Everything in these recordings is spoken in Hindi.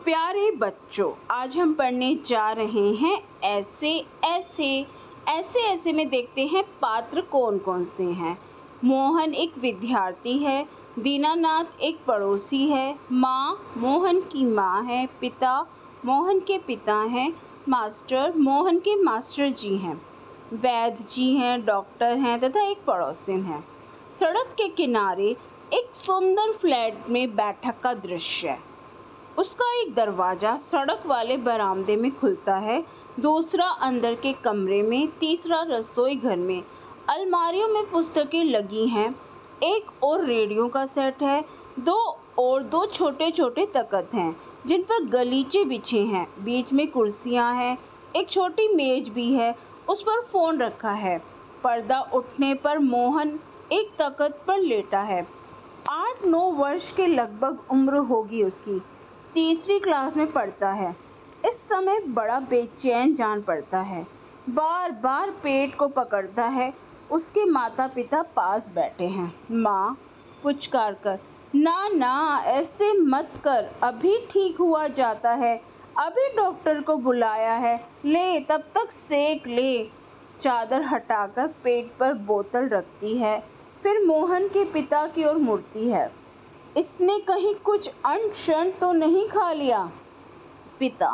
प्यारे बच्चों, आज हम पढ़ने जा रहे हैं ऐसे ऐसे। ऐसे ऐसे में देखते हैं पात्र कौन कौन से हैं। मोहन एक विद्यार्थी है, दीनानाथ एक पड़ोसी है, माँ मोहन की माँ है, पिता मोहन के पिता हैं, मास्टर मोहन के मास्टर जी हैं, वैद्य जी हैं, डॉक्टर हैं तथा एक पड़ोसिन है। सड़क के किनारे एक सुंदर फ्लैट में बैठक का दृश्य है। उसका एक दरवाजा सड़क वाले बरामदे में खुलता है, दूसरा अंदर के कमरे में, तीसरा रसोई घर में। अलमारियों में पुस्तकें लगी हैं, एक और रेडियो का सेट है, दो छोटे छोटे तख्त हैं जिन पर गलीचे बिछे हैं, बीच में कुर्सियां हैं, एक छोटी मेज भी है, उस पर फोन रखा है। पर्दा उठने पर मोहन एक तख्त पर लेटा है। 8-9 वर्ष के लगभग उम्र होगी उसकी, तीसरी क्लास में पढ़ता है। इस समय बड़ा बेचैन जान पड़ता है, बार बार पेट को पकड़ता है। उसके माता पिता पास बैठे हैं। माँ पुचकार कर, ना ना ऐसे मत कर, अभी ठीक हुआ जाता है, अभी डॉक्टर को बुलाया है, ले तब तक सेक ले। चादर हटाकर पेट पर बोतल रखती है, फिर मोहन के पिता की ओर मुड़ती है। इसने कहीं कुछ अनशन तो नहीं खा लिया? पिता,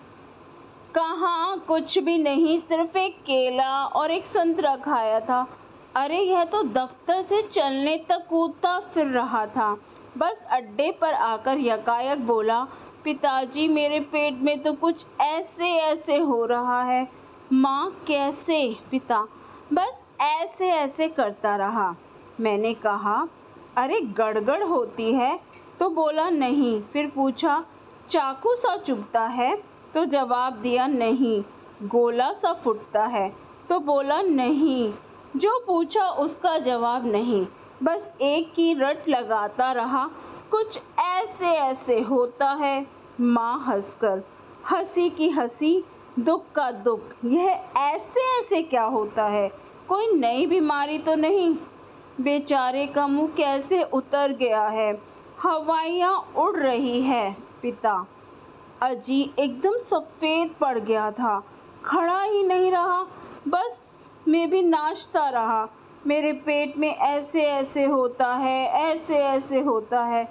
कहाँ, कुछ भी नहीं, सिर्फ एक केला और एक संतरा खाया था। अरे यह तो दफ्तर से चलने तक कूदता फिर रहा था, बस अड्डे पर आकर यकायक बोला, पिताजी मेरे पेट में तो कुछ ऐसे ऐसे हो रहा है। माँ कैसे? पिता, बस ऐसे ऐसे करता रहा। मैंने कहा, अरे गड़गड़ होती है? तो बोला नहीं। फिर पूछा, चाकू सा चुभता है? तो जवाब दिया नहीं। गोला सा फूटता है? तो बोला नहीं। जो पूछा उसका जवाब नहीं, बस एक की रट लगाता रहा, कुछ ऐसे ऐसे होता है। माँ हंसकर, हंसी की हंसी, दुख का दुख, यह ऐसे ऐसे क्या होता है? कोई नई बीमारी तो नहीं? बेचारे का मुंह कैसे उतर गया है, हवाइयाँ उड़ रही है। पिता, अजी एकदम सफ़ेद पड़ गया था, खड़ा ही नहीं रहा, बस मैं भी नाचता रहा। मेरे पेट में ऐसे ऐसे होता है, ऐसे ऐसे होता है।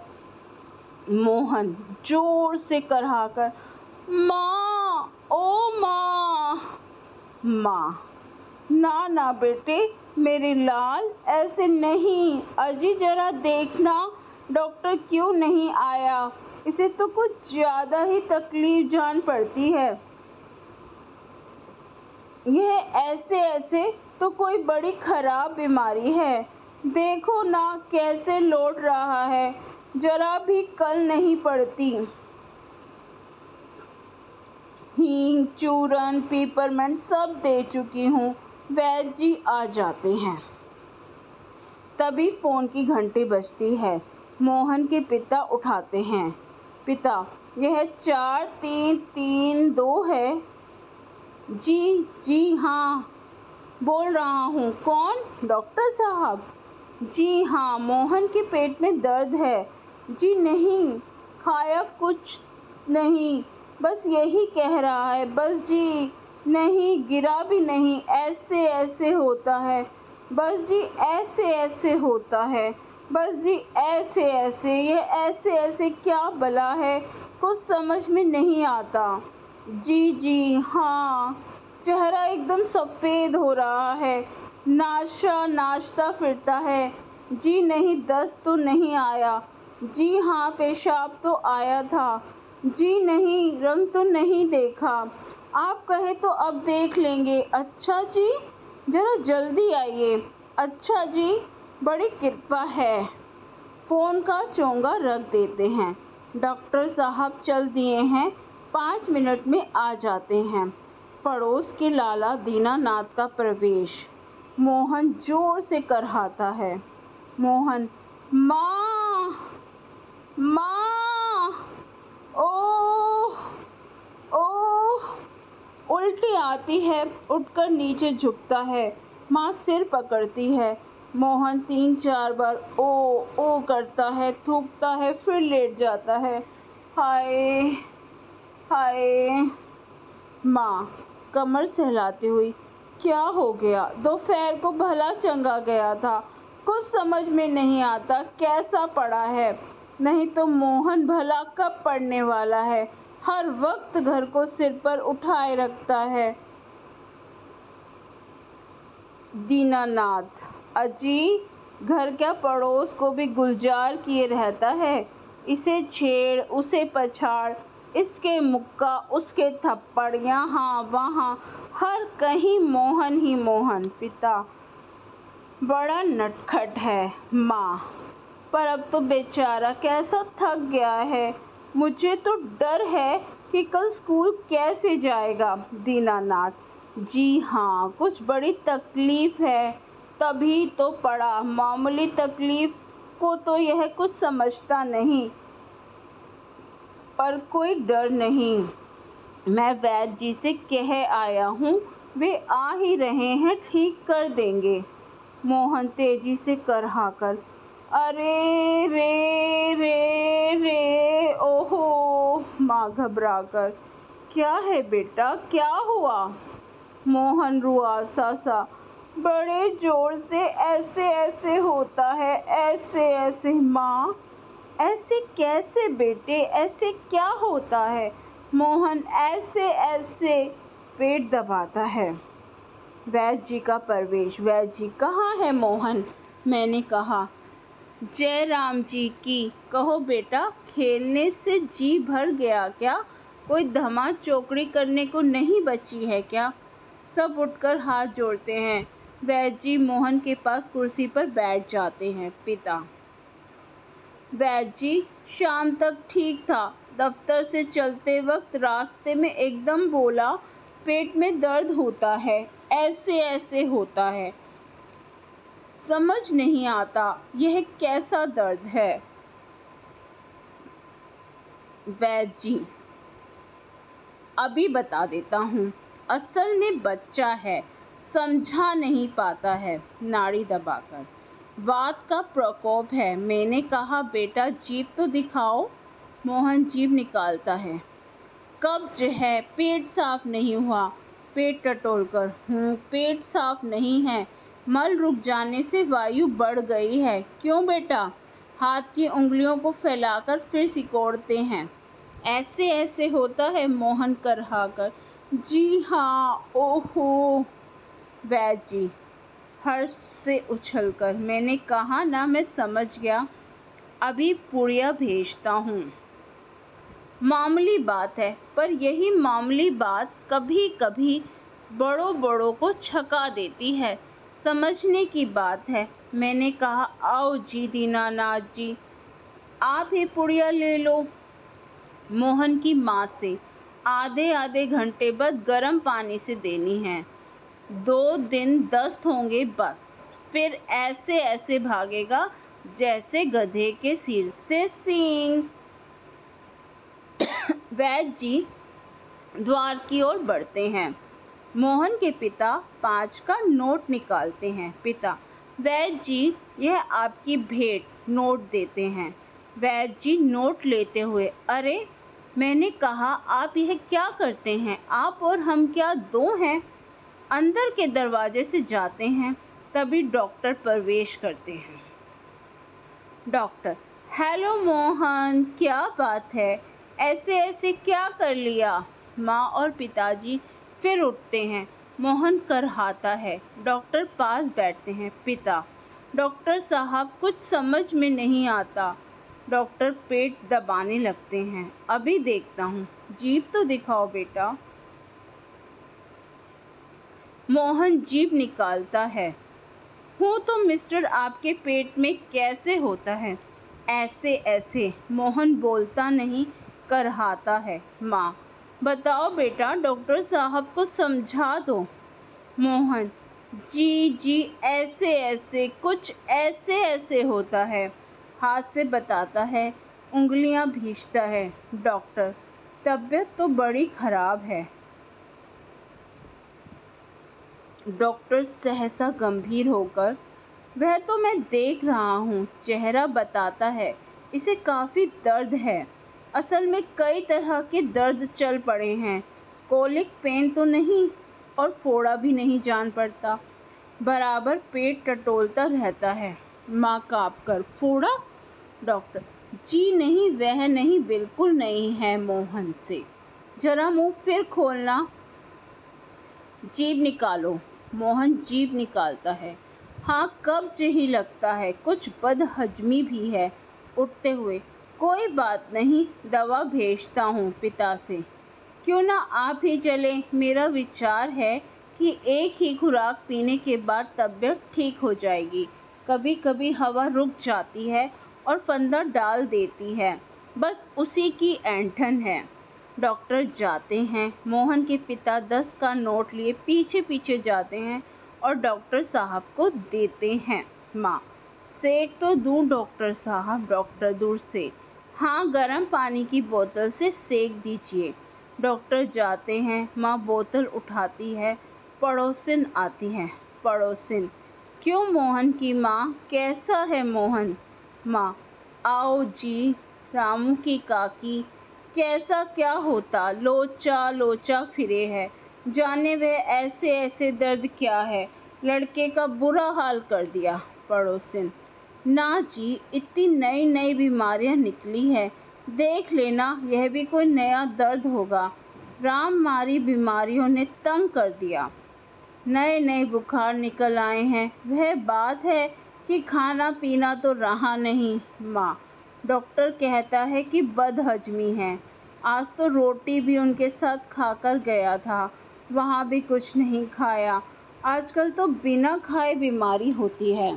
मोहन जोर से कराहकर, माँ, ओ माँ। माँ, ना ना बेटे मेरे लाल, ऐसे नहीं, अजी जरा देखना डॉक्टर क्यों नहीं आया, इसे तो कुछ ज़्यादा ही तकलीफ जान पड़ती है। यह ऐसे ऐसे तो कोई बड़ी खराब बीमारी है, देखो ना कैसे लौट रहा है, जरा भी कल नहीं पड़ती। हींग, चूरन, पीपरमेंट सब दे चुकी हूँ। वैद्य जी आ जाते हैं। तभी फोन की घंटी बजती है। मोहन के पिता उठाते हैं। पिता, यह 4332 है। जी जी हाँ, बोल रहा हूँ। कौन? डॉक्टर साहब? जी हाँ, मोहन के पेट में दर्द है। जी नहीं, खाया कुछ नहीं, बस यही कह रहा है, बस जी नहीं, गिरा भी नहीं, ऐसे ऐसे होता है, बस जी ऐसे ऐसे होता है, बस जी ऐसे ऐसे। ये ऐसे ऐसे क्या भला है, कुछ समझ में नहीं आता। जी जी हाँ, चेहरा एकदम सफ़ेद हो रहा है, नाचता फिरता है। जी नहीं, दस्त तो नहीं आया। जी हाँ, पेशाब तो आया था। जी नहीं, रंग तो नहीं देखा। आप कहे तो अब देख लेंगे। अच्छा जी, जरा जल्दी आइए। अच्छा जी, बड़ी कृपा है। फ़ोन का चोंगा रख देते हैं। डॉक्टर साहब चल दिए हैं, 5 मिनट में आ जाते हैं। पड़ोस के लाला दीनानाथ का प्रवेश। मोहन जोर से कराहता है। मोहन, माँ, माँ, ओह ओह। उल्टी आती है, उठकर नीचे झुकता है। माँ सिर पकड़ती है। मोहन 3-4 बार ओ करता है, थूकता है, फिर लेट जाता है। हाय, हाय। माँ कमर सहलाते हुई, क्या हो गया? दोपहर को भला चंगा गया था, कुछ समझ में नहीं आता कैसा पड़ा है। नहीं तो मोहन भला कब पड़ने वाला है? हर वक्त घर को सिर पर उठाए रखता है। दीनानाथ, अजी घर क्या पड़ोस को भी गुलजार किए रहता है। इसे छेड़ उसे पछाड़, इसके मुक्का उसके थप्पड़, यहाँ वहाँ हर कहीं मोहन ही मोहन। पिता, बड़ा नटखट है। माँ, पर अब तो बेचारा कैसा थक गया है। मुझे तो डर है कि कल स्कूल कैसे जाएगा। दीनानाथ, जी हाँ, कुछ बड़ी तकलीफ है, तभी तो पड़ा। मामूली तकलीफ को तो यह कुछ समझता नहीं, पर कोई डर नहीं। मैं वैद्य जी से कह आया हूँ, वे आ ही रहे हैं, ठीक कर देंगे। मोहन तेजी से करहाकर, अरे रे रे रे, ओहो। माँ घबराकर, क्या है बेटा, क्या हुआ? मोहन रुआसा सा, बड़े जोर से ऐसे ऐसे होता है, ऐसे ऐसे। माँ, ऐसे कैसे बेटे, ऐसे क्या होता है? मोहन ऐसे ऐसे पेट दबाता है। वैद्य जी का प्रवेश। वैद्य जी, कहाँ है मोहन? मैंने कहा, जय राम जी की। कहो बेटा, खेलने से जी भर गया क्या? कोई धमा चौकड़ी करने को नहीं बची है क्या? सब उठकर हाथ जोड़ते हैं। वैद्य जी मोहन के पास कुर्सी पर बैठ जाते हैं। पिता, वैद्य जी, शाम तक ठीक था। दफ्तर से चलते वक्त रास्ते में एकदम बोला, पेट में दर्द होता है, ऐसे ऐसे होता है। समझ नहीं आता यह कैसा दर्द है। वैद्य जी, अभी बता देता हूँ। असल में बच्चा है, समझा नहीं पाता है। नाड़ी दबाकर, वात का प्रकोप है। मैंने कहा, बेटा जीभ तो दिखाओ। मोहन जीभ निकालता है। कब्ज है, पेट साफ नहीं हुआ। पेट टटोलकर, पेट साफ नहीं है, मल रुक जाने से वायु बढ़ गई है। क्यों बेटा? हाथ की उंगलियों को फैलाकर फिर सिकोड़ते हैं। ऐसे ऐसे होता है। मोहन करहाकर, जी हाँ, ओहो। वैद्य जी हर्ष से उछलकर, मैंने कहा ना, मैं समझ गया, अभी पुड़िया भेजता हूँ। मामूली बात है, पर यही मामूली बात कभी कभी बड़ों बड़ों को छका देती है। समझने की बात है। मैंने कहा, आओ जी दीनानाथ जी, आप ही पुड़िया ले लो। मोहन की माँ से आधे आधे घंटे बाद गर्म पानी से देनी है। 2 दिन दस्त होंगे बस, फिर ऐसे ऐसे भागेगा जैसे गधे के सिर से सींग। वैद्य जी द्वार की ओर बढ़ते हैं। मोहन के पिता 5 का नोट निकालते हैं। पिता, वैद्य जी, यह आपकी भेंट। नोट देते हैं। वैद्य जी नोट लेते हुए, अरे, मैंने कहा, आप यह क्या करते हैं? आप और हम क्या दो हैं? अंदर के दरवाजे से जाते हैं, तभी डॉक्टर प्रवेश करते हैं। डॉक्टर, हेलो मोहन, क्या बात है? ऐसे ऐसे क्या कर लिया? माँ और पिताजी फिर उठते हैं। मोहन करहाता है। डॉक्टर पास बैठते हैं। पिता, डॉक्टर साहब, कुछ समझ में नहीं आता। डॉक्टर पेट दबाने लगते हैं। अभी देखता हूँ, जीभ तो दिखाओ बेटा। मोहन जीभ निकालता है। हूँ तो मिस्टर, आपके पेट में कैसे होता है? ऐसे ऐसे। मोहन बोलता नहीं, करहाता है। माँ, बताओ बेटा, डॉक्टर साहब को समझा दो। मोहन, जी जी, ऐसे ऐसे, कुछ ऐसे ऐसे होता है। हाथ से बताता है, उंगलियां भींचता है। डॉक्टर, तबीयत तो बड़ी खराब है। डॉक्टर सहसा गंभीर होकर, वह तो मैं देख रहा हूँ। चेहरा बताता है, इसे काफ़ी दर्द है। असल में कई तरह के दर्द चल पड़े हैं, कोलिक पेन तो नहीं और फोड़ा भी नहीं जान पड़ता, बराबर पेट टटोलता रहता है। माँ काँप कर, फोड़ा? डॉक्टर, जी नहीं, वह नहीं, बिल्कुल नहीं है। मोहन से, जरा मुंह फिर खोलना, जीभ निकालो। मोहन जीभ निकालता है। हाँ, कब्ज ही लगता है, कुछ बदहजमी भी है। उठते हुए, कोई बात नहीं, दवा भेजता हूँ पिता से। क्यों ना आप ही चले? मेरा विचार है कि एक ही खुराक पीने के बाद तबीयत ठीक हो जाएगी। कभी कभी हवा रुक जाती है और फंदा डाल देती है, बस उसी की ऐंठन है। डॉक्टर जाते हैं। मोहन के पिता 10 का नोट लिए पीछे पीछे जाते हैं और डॉक्टर साहब को देते हैं। माँ, सेक तो दूँ डॉक्टर साहब? डॉक्टर दूर से, हाँ, गर्म पानी की बोतल से सेक दीजिए। डॉक्टर जाते हैं। माँ बोतल उठाती है। पड़ोसिन आती है। पड़ोसिन, क्यों मोहन की माँ, कैसा है मोहन? माँ, आओ जी। रामू की काकी, कैसा क्या होता, लोचा लोचा फिरे है, जाने वह ऐसे ऐसे दर्द क्या है, लड़के का बुरा हाल कर दिया। पड़ोसिन, ना जी, इतनी नई नई बीमारियां निकली है, देख लेना, यह भी कोई नया दर्द होगा। राम मारी बीमारियों ने तंग कर दिया, नए नए बुखार निकल आए हैं। वह बात है कि खाना पीना तो रहा नहीं। माँ, डॉक्टर कहता है कि बदहजमी है। आज तो रोटी भी उनके साथ खाकर गया था, वहाँ भी कुछ नहीं खाया। आजकल तो बिना खाए बीमारी होती है।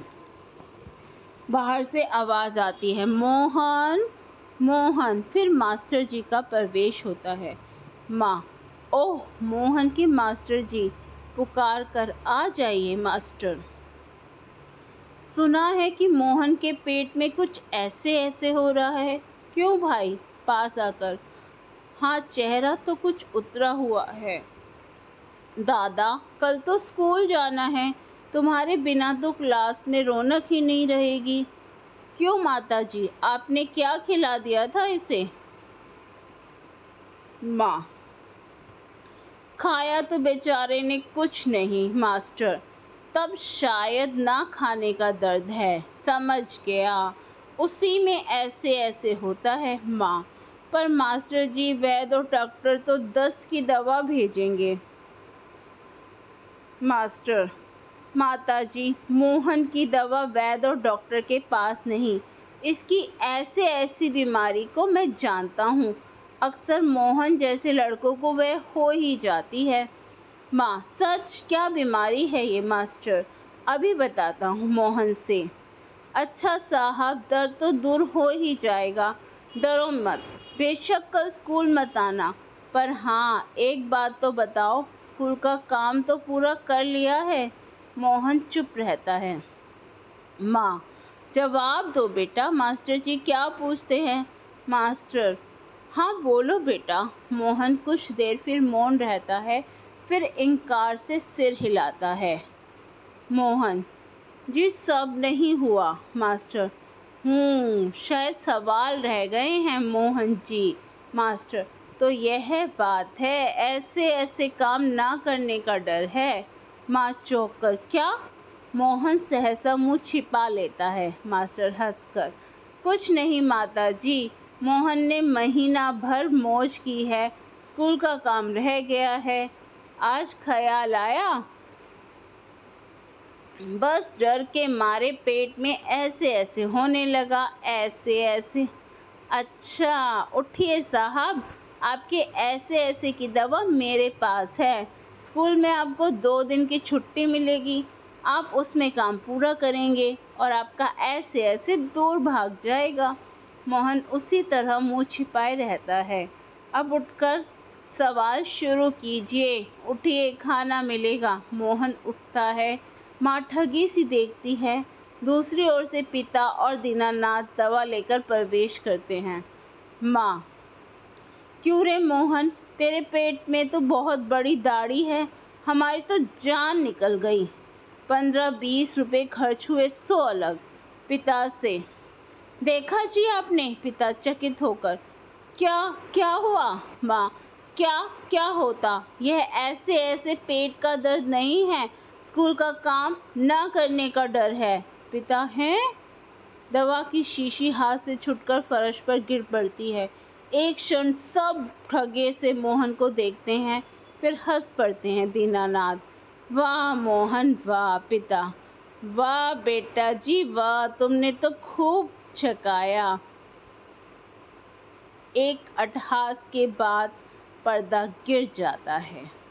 बाहर से आवाज़ आती है, मोहन मोहन। फिर मास्टर जी का प्रवेश होता है। माँ, ओह मोहन के मास्टर जी, पुकार कर, आ जाइए मास्टर। सुना है कि मोहन के पेट में कुछ ऐसे ऐसे हो रहा है। क्यों भाई? पास आकर, हाँ, चेहरा तो कुछ उतरा हुआ है। दादा, कल तो स्कूल जाना है, तुम्हारे बिना तो क्लास में रौनक ही नहीं रहेगी। क्यों माताजी, आपने क्या खिला दिया था इसे? माँ, खाया तो बेचारे ने कुछ नहीं मास्टर, तब शायद ना खाने का दर्द है, समझ गया, उसी में ऐसे ऐसे होता है। माँ, पर मास्टर जी, वैद्य और डॉक्टर तो दस्त की दवा भेजेंगे। मास्टर, माताजी, मोहन की दवा वैद्य और डॉक्टर के पास नहीं, इसकी ऐसे ऐसी बीमारी को मैं जानता हूँ, अक्सर मोहन जैसे लड़कों को वह हो ही जाती है। माँ, सच? क्या बीमारी है ये मास्टर? अभी बताता हूँ मोहन से। अच्छा साहब, दर्द तो दूर हो ही जाएगा, डरो मत, बेशक कल स्कूल मत आना, पर हाँ, एक बात तो बताओ, स्कूल का काम तो पूरा कर लिया है? मोहन चुप रहता है। माँ, जवाब दो बेटा, मास्टर जी क्या पूछते हैं? मास्टर, हाँ बोलो बेटा। मोहन कुछ देर फिर मौन रहता है, फिर इनकार से सिर हिलाता है। मोहन जी, सब नहीं हुआ। मास्टर, शायद सवाल रह गए हैं मोहन जी। मास्टर, तो यह बात है, ऐसे ऐसे काम ना करने का डर है। माँ चौंक कर, क्या? मोहन सहसा मुँह छिपा लेता है। मास्टर हंसकर, कुछ नहीं माता जी, मोहन ने महीना भर मौज की है, स्कूल का काम रह गया है, आज ख्याल आया, बस डर के मारे पेट में ऐसे ऐसे होने लगा, ऐसे ऐसे। अच्छा, उठिए साहब, आपके ऐसे ऐसे की दवा मेरे पास है, स्कूल में आपको 2 दिन की छुट्टी मिलेगी, आप उसमें काम पूरा करेंगे और आपका ऐसे ऐसे दूर भाग जाएगा। मोहन उसी तरह मुंह छिपाए रहता है। अब उठकर सवाल शुरू कीजिए, उठिए, खाना मिलेगा। मोहन उठता है। माँ ठगी सी देखती है। दूसरी ओर से पिता और दीनानाथ दवा लेकर प्रवेश करते हैं। माँ, क्यों रे मोहन, तेरे पेट में तो बहुत बड़ी दाढ़ी है, हमारी तो जान निकल गई। 15-20 रुपए खर्च हुए, 100 अलग। पिता से, देखा जी आपने? पिता चकित होकर, क्या क्या हुआ माँ? क्या क्या होता? यह ऐसे ऐसे पेट का दर्द नहीं है, स्कूल का काम न करने का डर है। पिता हैं? दवा की शीशी हाथ से छूटकर फर्श पर गिर पड़ती है। एक क्षण सब ठगे से मोहन को देखते हैं, फिर हंस पड़ते हैं दीनानाथ। वाह मोहन वाह पिता, वाह बेटा जी वाह, तुमने तो खूब छकाया। एक अट्टहास के बाद पर्दा गिर जाता है।